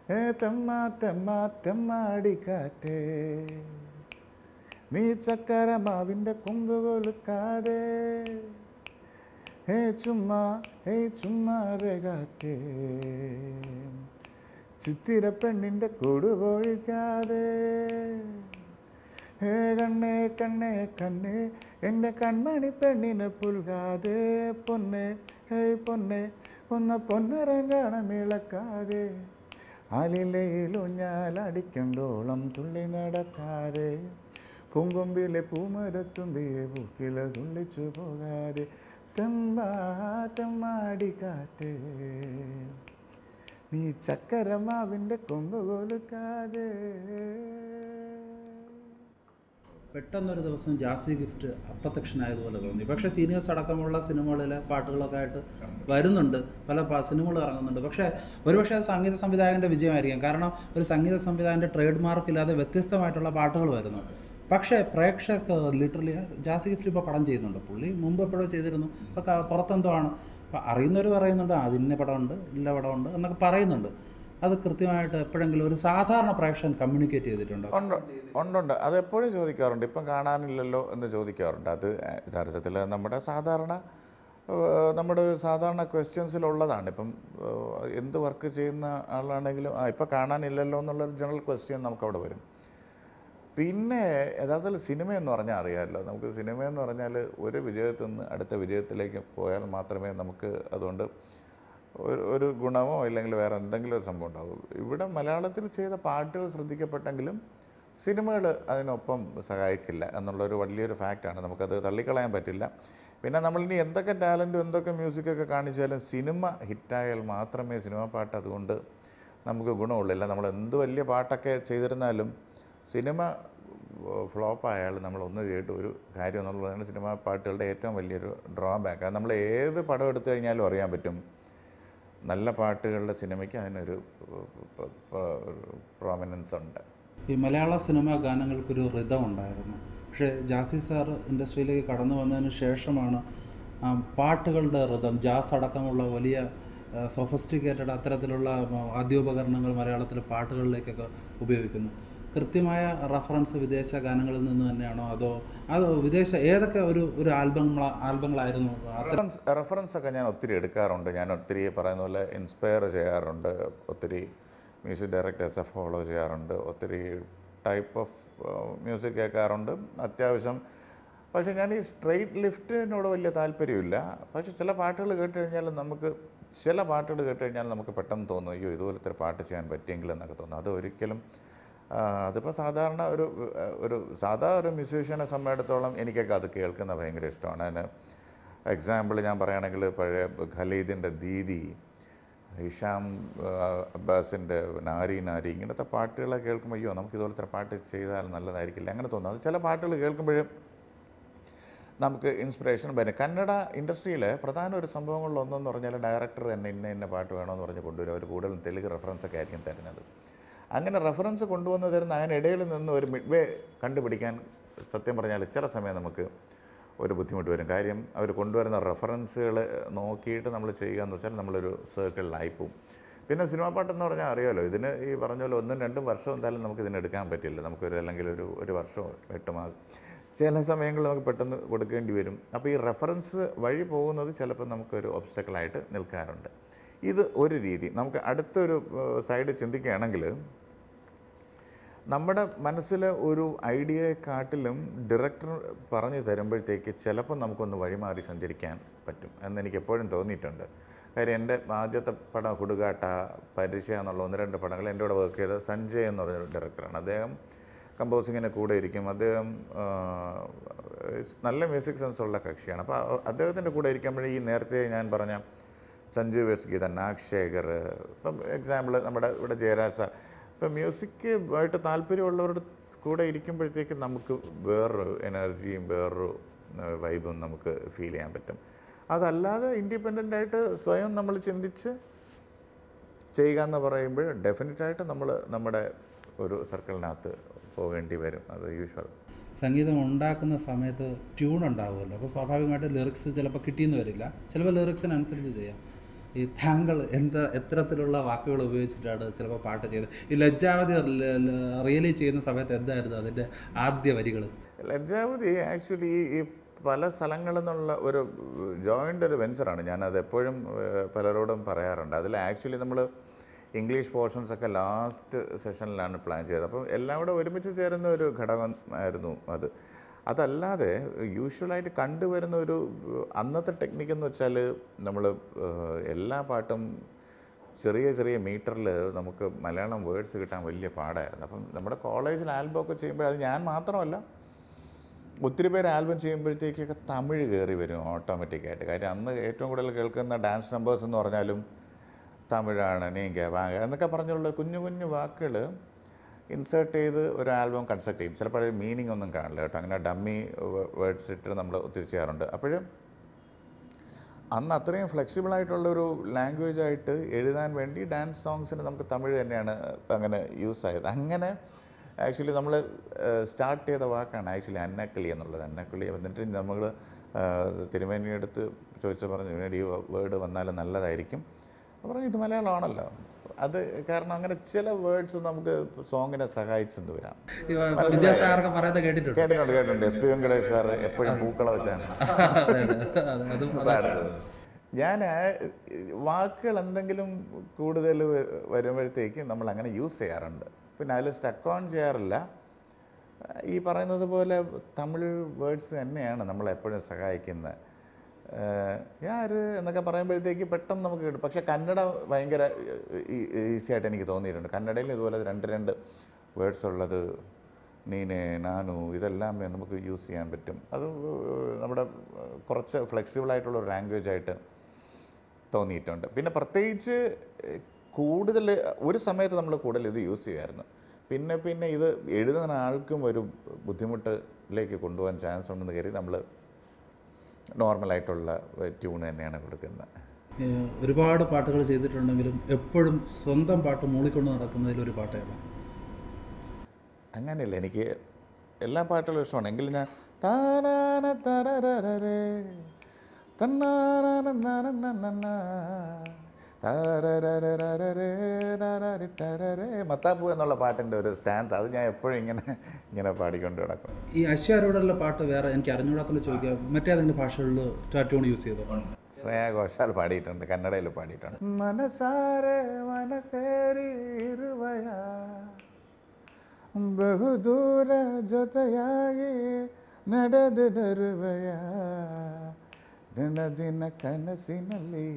തെമ്മാ തെമ്മാ തെമ്മാടിക്കാറ്റേ, നീ ചക്കരമാവിൻ്റെ കൊമ്പ് കൊലുക്കാതെ, ചുമ്മാ ചുമ്മാതെ കാറ്റേ, ചിത്തിര പെണ്ണിൻ്റെ കൂട് പൊഴിക്കാതെ, കണ്ണേ കണ്ണേ കണ്ണേ എൻ്റെ കൺമണി പെണ്ണിനെ പുൽകാതെ, പൊന്നെ പൊന്നെ ഒന്ന് പൊന്നരങ്ങാണം ഇളക്കാതെ, ആലിലയിലൂഞ്ഞാലടിക്കണ്ടോളം തുള്ളി നടക്കാതെ, പൂങ്കൊമ്പിലെ പൂമരത്തുമ്പിയെ പൂക്കില തുള്ളിച്ചു പോകാതെ, തെമ്മാ തെമ്മാടിക്കാറ്റേ, നീ ചക്കരമാവിൻ്റെ കൊമ്പ് കൊലുക്കാതെ. പെട്ടെന്നൊരു ദിവസം ജാസി ഗിഫ്റ്റ് അപ്രത്യക്ഷനായതുപോലെ തോന്നി. പക്ഷേ സീനിയേഴ്സ് അടക്കമുള്ള സിനിമകളിലെ പാട്ടുകളൊക്കെ ആയിട്ട് വരുന്നുണ്ട്, പല സിനിമകൾ ഇറങ്ങുന്നുണ്ട്. പക്ഷേ ഒരുപക്ഷെ അത് സംഗീത സംവിധായകൻ്റെ വിജയമായിരിക്കാം. കാരണം ഒരു സംഗീത സംവിധായകൻ്റെ ട്രേഡ് മാർക്ക് ഇല്ലാതെ വ്യത്യസ്തമായിട്ടുള്ള പാട്ടുകൾ വരുന്നു. പക്ഷേ പ്രേക്ഷകർക്ക് ലിറ്ററലി ജാസി ഗിഫ്റ്റ് ഇപ്പോൾ പടം ചെയ്യുന്നുണ്ട്. പുള്ളി മുമ്പ് എപ്പോഴോ ചെയ്തിരുന്നു, ഇപ്പോൾ പുറത്തെന്തോ ആണ്. അപ്പോൾ അറിയുന്നവർ പറയുന്നുണ്ട് അതിൻ്റെ പടമുണ്ട് ഇല്ല പടമുണ്ട് എന്നൊക്കെ പറയുന്നുണ്ട്. അത് കൃത്യമായിട്ട് എപ്പോഴെങ്കിലും ഒരു സാധാരണ പ്രേക്ഷകൻ കമ്മ്യൂണിക്കേറ്റ് ചെയ്തിട്ടുണ്ടോ? ഉണ്ട്. അതെപ്പോഴും ചോദിക്കാറുണ്ട്. ഇപ്പം കാണാനില്ലല്ലോ എന്ന് ചോദിക്കാറുണ്ട്. അത് യഥാർത്ഥത്തിൽ നമ്മുടെ സാധാരണ ക്വസ്റ്റ്യൻസിലുള്ളതാണ്. ഇപ്പം എന്ത് വർക്ക് ചെയ്യുന്ന ആളാണെങ്കിലും ഇപ്പം കാണാനില്ലല്ലോ എന്നുള്ളൊരു ജനറൽ ക്വസ്റ്റ്യൻ നമുക്കവിടെ വരും. പിന്നെ യഥാർത്ഥത്തിൽ സിനിമയെന്ന് പറഞ്ഞാൽ അറിയാമല്ലോ, നമുക്ക് സിനിമയെന്ന് പറഞ്ഞാൽ ഒരു വിജയത്തിൽ നിന്ന് അടുത്ത വിജയത്തിലേക്ക് പോയാൽ മാത്രമേ നമുക്ക് അതുകൊണ്ട് ഒരു ഗുണമോ ഇല്ലെങ്കിൽ വേറെ എന്തെങ്കിലും ഒരു സംഭവം ഉണ്ടാകും. ഇവിടെ മലയാളത്തിൽ ചെയ്ത പാട്ടുകൾ ശ്രദ്ധിക്കപ്പെട്ടെങ്കിലും സിനിമകൾ അതിനൊപ്പം സഹായിച്ചില്ല എന്നുള്ളൊരു വലിയൊരു ഫാക്റ്റാണ്. നമുക്കത് തള്ളിക്കളയാൻ പറ്റില്ല. പിന്നെ നമ്മളിനി എന്തൊക്കെ ടാലൻറ്റും എന്തൊക്കെ മ്യൂസിക്കൊക്കെ കാണിച്ചാലും സിനിമ ഹിറ്റായാൽ മാത്രമേ സിനിമ പാട്ട് അതുകൊണ്ട് നമുക്ക് ഗുണമുള്ളില്ല. നമ്മൾ എന്ത് വലിയ പാട്ടൊക്കെ ചെയ്തിരുന്നാലും സിനിമ ഫ്ലോപ്പായാൽ നമ്മളൊന്നും ചെയ്തിട്ട് ഒരു കാര്യം എന്നുള്ളതാണ് സിനിമാ പാട്ടുകളുടെ ഏറ്റവും വലിയൊരു ഡ്രോബാക്ക്. അത് നമ്മൾ ഏത് പടം എടുത്തു കഴിഞ്ഞാലും അറിയാൻ പറ്റും, നല്ല പാട്ടുകളുടെ സിനിമയ്ക്ക് അതിനൊരു പ്രോമിനൻസ് ഉണ്ട്. ഈ മലയാള സിനിമാ ഗാനങ്ങൾക്കൊരു റിതം ഉണ്ടായിരുന്നു. പക്ഷേ ജാസി സാർ ഇൻഡസ്ട്രിയിലേക്ക് കടന്നു വന്നതിന് ശേഷമാണ് പാട്ടുകളുടെ റിതം, ജാസ് അടക്കമുള്ള വലിയ സൊഫിസ്റ്റിക്കേറ്റഡ് അത്തരത്തിലുള്ള വാദ്യോപകരണങ്ങൾ മലയാളത്തിലെ പാട്ടുകളിലേക്കൊക്കെ ഉപയോഗിക്കുന്നു. കൃത്യമായ റഫറൻസ് വിദേശ ഗാനങ്ങളിൽ നിന്ന് തന്നെയാണോ അതോ ഏതൊക്കെ ഒരു ആൽബങ്ങളായിരുന്നു? റെഫറൻസൊക്കെ ഞാൻ ഒത്തിരി എടുക്കാറുണ്ട്. ഞാൻ ഒത്തിരി പറയുന്ന പോലെ ഇൻസ്പയർ ചെയ്യാറുണ്ട്, ഒത്തിരി മ്യൂസിക് ഡയറക്ടേഴ്സെ ഫോളോ ചെയ്യാറുണ്ട്, ഒത്തിരി ടൈപ്പ് ഓഫ് മ്യൂസിക് കേൾക്കാറുണ്ട് അത്യാവശ്യം. പക്ഷേ ഞാൻ ഈ സ്ട്രെയിറ്റ് ലിഫ്റ്റിനോട് വലിയ താല്പര്യമില്ല. പക്ഷേ ചില പാട്ടുകൾ കേട്ട് കഴിഞ്ഞാൽ നമുക്ക് പെട്ടെന്ന് തോന്നും, അയ്യോ ഇതുപോലത്തെ ഒരു പാട്ട് ചെയ്യാൻ പറ്റിയെങ്കിൽ എന്നൊക്കെ തോന്നും. അത് ഒരിക്കലും അതിപ്പോൾ സാധാരണ ഒരു മ്യൂസീഷ്യനെ സംബന്ധിച്ചിടത്തോളം എനിക്കൊക്കെ അത് കേൾക്കുന്ന ഭയങ്കര ഇഷ്ടമാണ്. അതിന് എക്സാമ്പിൾ ഞാൻ പറയുകയാണെങ്കിൽ പഴയ ഖലീദിൻ്റെ ദീദി, ഹിഷാം അബ്ബാസിൻ്റെ നാരി നാരി, ഇങ്ങനത്തെ പാട്ടുകളൊക്കെ കേൾക്കുമ്പോൾ അയ്യോ നമുക്കിതുപോലത്തെ പാട്ട് ചെയ്താൽ നല്ലതായിരിക്കില്ല അങ്ങനെ തോന്നും. അത് ചില പാട്ടുകൾ കേൾക്കുമ്പോഴും നമുക്ക് ഇൻസ്പിറേഷൻ വരും. കന്നഡ ഇൻഡസ്ട്രിയിലെ പ്രധാന ഒരു സംഭവങ്ങളിലൊന്നെന്ന് പറഞ്ഞാൽ ഡയറക്ടർ തന്നെ ഇന്ന പാട്ട് വേണമെന്ന് പറഞ്ഞ് കൊണ്ടുവരും. അവർ കൂടുതലും തെലുങ്ക് റെഫറൻസൊക്കെ ആയിരിക്കും തരുന്നത്. അങ്ങനെ റെഫറൻസ് കൊണ്ടുവന്ന് തരുന്ന അതിനിടയിൽ നിന്ന് ഒരു മിഡ്വേ കണ്ടുപിടിക്കാൻ സത്യം പറഞ്ഞാൽ ചില സമയം നമുക്ക് ഒരു ബുദ്ധിമുട്ട് വരും. കാര്യം അവർ കൊണ്ടുവരുന്ന റെഫറൻസുകൾ നോക്കിയിട്ട് നമ്മൾ ചെയ്യുക എന്ന് വെച്ചാൽ നമ്മളൊരു സർക്കിളിലായിപ്പോവും. പിന്നെ സിനിമാ പാട്ടെന്ന് പറഞ്ഞാൽ അറിയാമല്ലോ, ഇതിന് ഈ പറഞ്ഞ പോലെ 1-2 വർഷം എന്തായാലും നമുക്ക് ഇതിനെടുക്കാൻ പറ്റില്ല. അല്ലെങ്കിൽ ഒരു വർഷമോ 8 മാസം ചില സമയങ്ങളിൽ നമുക്ക് പെട്ടെന്ന് കൊടുക്കേണ്ടി വരും. അപ്പോൾ ഈ റെഫറൻസ് വഴി പോകുന്നത് ചിലപ്പോൾ നമുക്കൊരു ഒബ്സ്റ്റക്കിളായിട്ട് നിൽക്കാറുണ്ട്. ഇത് ഒരു രീതി. നമുക്ക് അടുത്തൊരു സൈഡ് ചിന്തിക്കുകയാണെങ്കിൽ നമ്മുടെ മനസ്സിലെ ഒരു ഐഡിയയെക്കാട്ടിലും ഡയറക്ടർ പറഞ്ഞു തരുമ്പോഴത്തേക്ക് ചിലപ്പോൾ നമുക്കൊന്ന് വഴിമാറി സഞ്ചരിക്കാൻ പറ്റും എന്നെനിക്ക് എപ്പോഴും തോന്നിയിട്ടുണ്ട്. കാര്യം എൻ്റെ ആദ്യത്തെ പടം ഹുടുകാട്ട, പരിച എന്നുള്ള 1-2 പടങ്ങൾ എൻ്റെ കൂടെ വർക്ക് ചെയ്ത സഞ്ജയ് എന്ന് പറഞ്ഞൊരു ഡയറക്ടറാണ്. അദ്ദേഹം കമ്പോസിങ്ങിന് കൂടെ ഇരിക്കും. അദ്ദേഹം നല്ല മ്യൂസിക് സെൻസുള്ള കക്ഷിയാണ്. അപ്പോൾ അദ്ദേഹത്തിൻ്റെ കൂടെ ഇരിക്കുമ്പോഴേ ഈ നേരത്തെ ഞാൻ പറഞ്ഞ സഞ്ജീവ് എസ് ഗീതൻ, നാഗ്ശേഖർ, ഇപ്പം എക്സാമ്പിൾ നമ്മുടെ ഇവിടെ ജയരാജ് സാർ, ഇപ്പം മ്യൂസിക് ആയിട്ട് താല്പര്യമുള്ളവരുടെ കൂടെ ഇരിക്കുമ്പോഴത്തേക്കും നമുക്ക് വേറൊരു എനർജിയും വേറൊരു വൈബും നമുക്ക് ഫീൽ ചെയ്യാൻ പറ്റും. അതല്ലാതെ ഇൻഡിപെൻഡൻ്റായിട്ട് സ്വയം നമ്മൾ ചിന്തിച്ച് ചെയ്യുക എന്ന് പറയുമ്പോൾ ഡെഫിനറ്റായിട്ട് നമ്മൾ നമ്മുടെ ഒരു സർക്കിളിനകത്ത് പോകേണ്ടി വരും. അത് യൂഷ്വൽ. സംഗീതം ഉണ്ടാക്കുന്ന സമയത്ത് ട്യൂൺ ഉണ്ടാകുമല്ലോ, അപ്പോൾ സ്വാഭാവികമായിട്ട് ലിറിക്സ് ചിലപ്പോൾ കിട്ടിയെന്ന് വരില്ല, ചിലപ്പോൾ ലിറിക്സിനനുസരിച്ച് ചെയ്യാം. ഈ താങ്കൾ എത്തരത്തിലുള്ള വാക്കുകൾ ഉപയോഗിച്ചിട്ടാണ് ചിലപ്പോൾ പാട്ട് ചെയ്തത്? ഈ ലജ്ജാവതി റിയലി ചെയ്യുന്ന സമയത്ത് എന്തായിരുന്നു അതിൻ്റെ ആദ്യ വരികൾ? ലജ്ജാവതി ആക്ച്വലി ഈ പല സ്ഥലങ്ങളിൽ നിന്നുള്ള ഒരു ജോയിൻ്റ് ഒരു വെഞ്ചറാണ്. ഞാനത് എപ്പോഴും പലരോടും പറയാറുണ്ട്. അതിൽ ആക്ച്വലി നമ്മൾ ഇംഗ്ലീഷ് പോർഷൻസൊക്കെ ലാസ്റ്റ് സെഷനിലാണ് പ്ലാൻ ചെയ്തത്. അപ്പം എല്ലാം കൂടെ ഒരുമിച്ച് ചേരുന്ന ഒരു ഘടകം ആയിരുന്നു അത്. അതല്ലാതെ യൂഷ്വലായിട്ട് കണ്ടുവരുന്ന ഒരു അന്നത്തെ ടെക്നിക്ക് എന്ന് വെച്ചാൽ നമ്മൾ എല്ലാ പാട്ടും ചെറിയ ചെറിയ മീറ്ററിൽ നമുക്ക് മലയാളം വേർഡ്സ് കിട്ടാൻ വലിയ പാടായിരുന്നു. അപ്പം നമ്മുടെ കോളേജിൽ ആൽബമൊക്കെ ചെയ്യുമ്പോൾ അത് ഞാൻ മാത്രമല്ല, ഒത്തിരി പേര് ആൽബം ചെയ്യുമ്പോഴത്തേക്കൊക്കെ തമിഴ് കയറി വരും ഓട്ടോമാറ്റിക്കായിട്ട്. കാര്യം അന്ന് ഏറ്റവും കൂടുതൽ കേൾക്കുന്ന ഡാൻസ് നമ്പേഴ്സ് എന്ന് പറഞ്ഞാലും തമിഴാണ്. നീങ്ക വാങ്ങ എന്നൊക്കെ പറഞ്ഞുള്ള കുഞ്ഞു കുഞ്ഞു വാക്കുകൾ ഇൻസേർട്ട് ചെയ്ത് ഒരു ആൽബം കൺസെപ്റ്റ് ചെയ്യും. ചിലപ്പോൾ മീനിങ് ഒന്നും കാണില്ല കേട്ടോ. അങ്ങനെ ഡമ്മി വേർഡ്സ് ഇട്ട് നമ്മൾ ഒത്തിരി ചെയ്യാറുണ്ട്. അപ്പോഴും അന്ന് അത്രയും ഫ്ലെക്സിബിളായിട്ടുള്ളൊരു ലാംഗ്വേജായിട്ട് എഴുതാൻ വേണ്ടി ഡാൻസ് സോങ്സിന് നമുക്ക് തമിഴ് തന്നെയാണ് അങ്ങനെ യൂസ് ആയത്. അങ്ങനെ ആക്ച്വലി നമ്മൾ സ്റ്റാർട്ട് ചെയ്ത വാക്കാണ് ആക്ച്വലി അന്നക്കിളി എന്നുള്ളത്. അന്നക്കിളി എന്നിട്ട് നമ്മൾ തിരുമേനിയെടുത്ത് ചോദിച്ചു പറഞ്ഞു, ഈ വേർഡ് വന്നാൽ നല്ലതായിരിക്കും. പറഞ്ഞു ഇത് മലയാളമാണല്ലോ. അത് കാരണം അങ്ങനെ ചില വേർഡ്സ് നമുക്ക് സോങ്ങിനെ സഹായിച്ചെന്ന് വരാം. കേട്ടിട്ടുണ്ട്. എസ് പി വെങ്കടേഷ് സാർ എപ്പോഴും പൂക്കള വെച്ചാണ് പാടുന്നത്. ഞാൻ വാക്കുകൾ എന്തെങ്കിലും കൂടുതൽ വരുമ്പോഴത്തേക്ക് നമ്മൾ അങ്ങനെ യൂസ് ചെയ്യാറുണ്ട്. പിന്നെ അതിൽ സ്റ്റക്ക് ഓൺ ചെയ്യാറില്ല. ഈ പറയുന്നത് പോലെ തമിഴ് വേർഡ്സ് തന്നെയാണ് നമ്മളെപ്പോഴും സഹായിക്കുന്നത്. യാര് എന്നൊക്കെ പറയുമ്പോഴത്തേക്ക് പെട്ടെന്ന് നമുക്ക് കിട്ടും. പക്ഷേ കന്നഡ ഭയങ്കര ഈസി ആയിട്ട് എനിക്ക് തോന്നിയിട്ടുണ്ട്. കന്നഡയിൽ ഇതുപോലെ രണ്ട് വേർഡ്സ് ഉള്ളത് നീനെ നാനു ഇതെല്ലാം നമുക്ക് യൂസ് ചെയ്യാൻ പറ്റും. അത് നമ്മുടെ കുറച്ച് ഫ്ലെക്സിബിളായിട്ടുള്ളൊരു ലാംഗ്വേജായിട്ട് തോന്നിയിട്ടുണ്ട്. പിന്നെ പ്രത്യേകിച്ച് കൂടുതൽ ഒരു സമയത്ത് നമ്മൾ കൂടുതൽ ഇത് യൂസ് ചെയ്യുമായിരുന്നു. പിന്നെ ഇത് എഴുതുന്ന ആൾക്കും ഒരു ബുദ്ധിമുട്ടിലേക്ക് കൊണ്ടുപോകാൻ ചാൻസ് ഉണ്ടെന്ന് കരുതി നമ്മൾ നോർമലായിട്ടുള്ള ട്യൂൺ തന്നെയാണ് കൊടുക്കുന്നത്. ഒരുപാട് പാട്ടുകൾ ചെയ്തിട്ടുണ്ടെങ്കിലും എപ്പോഴും സ്വന്തം പാട്ട് മൂളിക്കൊണ്ട് നടക്കുന്നതിലൊരു പാട്ട് ഏതാണ്? അങ്ങനെയല്ല, എനിക്ക് എല്ലാ പാട്ടുകളും ഇഷ്ടമാണ്. എങ്കിലും ഞാൻ താരാന തരരരേ തന്നാരാന മത്താപ്പൂ എന്നുള്ള പാട്ടിൻ്റെ ഒരു സ്റ്റാൻസ് അത് ഞാൻ എപ്പോഴും ഇങ്ങനെ പാടിക്കൊണ്ട് കിടക്കും. ഈ അശ്വാരോടുള്ള പാട്ട് വേറെ എനിക്ക് അറിഞ്ഞുകൂടാത്തോണ്ട് ചോദിക്കാം, മറ്റേതെങ്കിലും ഭാഷകളിൽ ട്യൂൺ യൂസ് ചെയ്തോ? ശ്രേയാ ഘോഷാൽ പാടിയിട്ടുണ്ട്, കന്നഡയിൽ പാടിയിട്ടുണ്ട്. മനസാരെ മനസേരി ഇരുവയാ ಬಹುದೂರ ಜೊತೆಯಾಗಿ ನಡೆದು ಬರುವೆಯಾ ದಿನ ದಿನ ಕನಸಿನಲ್ಲಿ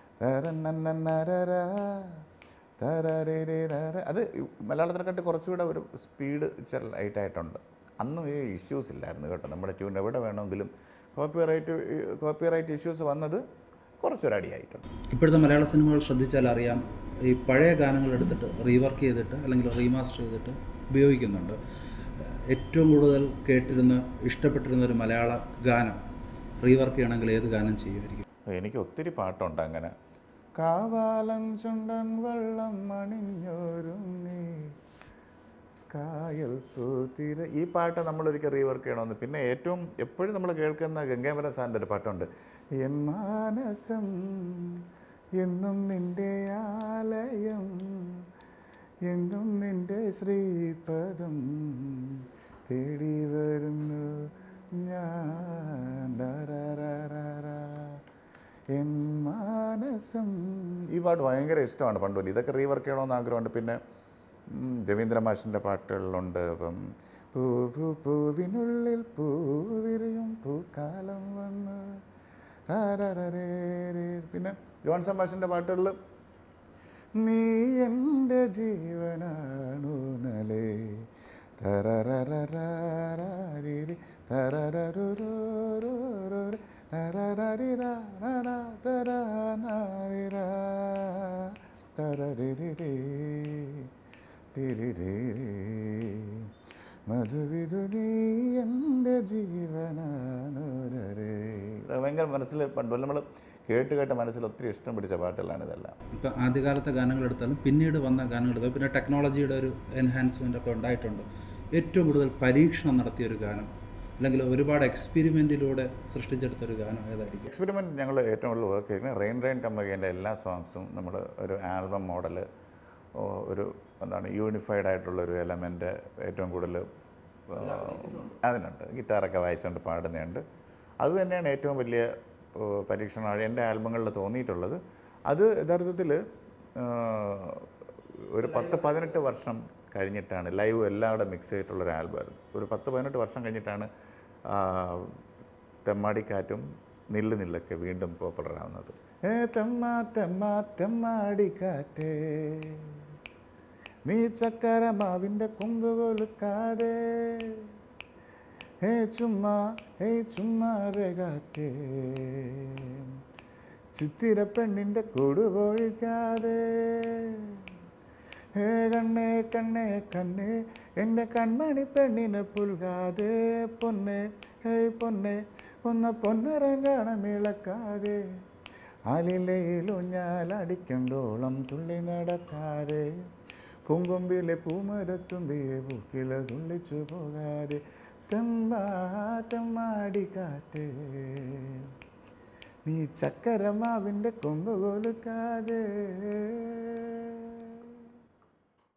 അത് മലയാളത്തിനെക്കാട്ട് കുറച്ചുകൂടെ ഒരു സ്പീഡ് ലൈറ്റായിട്ടുണ്ട്. അന്നും ഈ ഇഷ്യൂസ് ഇല്ലായിരുന്നു കേട്ടോ. നമ്മുടെ ട്യൂൺ എവിടെ വേണമെങ്കിലും കോപ്പിറൈറ്റ് ഇഷ്യൂസ് വന്നത് കുറച്ചൊരടിയായിട്ടുണ്ട്. ഇപ്പോഴത്തെ മലയാള സിനിമകൾ ശ്രദ്ധിച്ചാൽ അറിയാം, ഈ പഴയ ഗാനങ്ങൾ എടുത്തിട്ട് റീവർക്ക് ചെയ്തിട്ട് അല്ലെങ്കിൽ റീമാസ്റ്റർ ചെയ്തിട്ട് ഉപയോഗിക്കുന്നുണ്ട്. ഏറ്റവും കൂടുതൽ ഇഷ്ടപ്പെട്ടിരുന്ന ഒരു മലയാള ഗാനം റീവർക്ക് ചെയ്യണമെങ്കിൽ ഏത് ഗാനം ചെയ്യുമായിരിക്കും? എനിക്ക് ഒത്തിരി പാട്ടുണ്ട് അങ്ങനെ. കാവാലം ചുണ്ടൻ വെള്ളം മണിഞ്ഞൊരുങ്ങി കായൽ പൂത്തിര, ഈ പാട്ട് നമ്മളൊരിക്കൽ റീവർക്ക് ചെയ്യണമെന്ന്. പിന്നെ എപ്പോഴും നമ്മൾ കേൾക്കുന്ന ഗംഗാമരൻ സാറിൻ്റെ ഒരു പാട്ടുണ്ട്, എൻ മാനസം എന്നും നിൻ്റെ ആലയം എന്നും നിൻ്റെ ശ്രീപദം തേടി വരുന്നു ഞാൻ എൻ മാനസം. ഈ പാട്ട് ഭയങ്കര ഇഷ്ടമാണ് പണ്ടുപോലെ. ഇതൊക്കെ റീവർക്ക് ചെയ്യണമെന്ന് ആഗ്രഹമുണ്ട്. പിന്നെ രവീന്ദ്ര മാഷിൻ്റെ പാട്ടുകളിലുണ്ട്. അപ്പം പൂവിനുള്ളിൽ പൂവിരിയും പൂക്കാലം വന്ന്. പിന്നെ ജോൺസൺ മാഷിൻ്റെ പാട്ടുകളിൽ നീ എൻ്റെ ജീവനാണു നലേ തരരരരരി തരരരുരോ മധുവിധു നീ എൻ്റെ ജീവനാണോരേ. ഭയങ്കര മനസ്സിൽ പണ്ട് നമ്മൾ കേട്ട് മനസ്സിൽ ഒത്തിരി ഇഷ്ടം പിടിച്ച പാട്ടുകളാണ് ഇതെല്ലാം. ഇപ്പം ആദ്യകാലത്തെ ഗാനങ്ങൾ എടുത്താലും പിന്നീട് വന്ന ഗാനങ്ങൾ എടുത്താലും പിന്നെ ടെക്നോളജിയുടെ ഒരു എൻഹാൻസ്മെൻ്റ് ഒക്കെ ഉണ്ടായിട്ടുണ്ട്. ഏറ്റവും കൂടുതൽ പരീക്ഷണം നടത്തിയൊരു ഗാനം അല്ലെങ്കിൽ ഒരുപാട് എക്സ്പെരിമെൻറ്റിലൂടെ സൃഷ്ടിച്ചെടുത്തൊരു ഗാനം ഏതായിരിക്കും? എക്സ്പെരിമെൻറ്റ് ഞങ്ങൾ ഏറ്റവും കൂടുതൽ വർക്ക് ചെയ്യുന്നത് റെയിൻ കമ്പനിയുടെ എല്ലാ സോങ്സും നമ്മൾ ഒരു ആൽബം മോഡൽ ഒരു എന്താണ് യൂണിഫൈഡ് ആയിട്ടുള്ളൊരു എലമെൻറ്റ് ഏറ്റവും കൂടുതൽ അതിനുണ്ട്. ഗിറ്റാറൊക്കെ വായിച്ചുകൊണ്ട് പാടുന്നുണ്ട്. അതുതന്നെയാണ് ഏറ്റവും വലിയ പരീക്ഷണമാണ് എൻ്റെ ആൽബങ്ങളിൽ തോന്നിയിട്ടുള്ളത്. അത് യഥാർത്ഥത്തിൽ ഒരു 10-18 വർഷം കഴിഞ്ഞിട്ടാണ് ലൈവ് എല്ലാവിടെ മിക്സ് ചെയ്തിട്ടുള്ളൊരു ആൽബം. ഒരു 10-18 വർഷം കഴിഞ്ഞിട്ടാണ് തെമ്മാടിക്കാറ്റും നില്ല് നില്ലൊക്കെ വീണ്ടും പോപ്പുലർ ആവുന്നത്. തെമ്മാടിക്കാറ്റേ നീ ചക്കരമാവിൻ്റെ കൊമ്പ് കൊലുക്കാതെ ചുമ്മാതെ കാറ്റേ ചിത്തിര പെണ്ണിൻ്റെ കൂട് പൊഴിക്കാതെ കണ്ണേ എൻ്റെ കൺമണി പെണ്ണിനെ പുൽകാതെ പൊന്നെ പൊന്നരങ്ങാണം ഇളക്കാതെ ആലിലയിലൂഞ്ഞാലടിക്കണ്ടോളം തുള്ളി നടക്കാതെ പൂങ്കൊമ്പിലെ പൂമരത്തുമ്പിയെ പൂക്കില തുള്ളിച്ചു പോകാതെ തെമ്മാടിക്കാറ്റേ നീ ചക്കരമാവിൻ്റെ കൊമ്പ് കൊലുക്കാതെ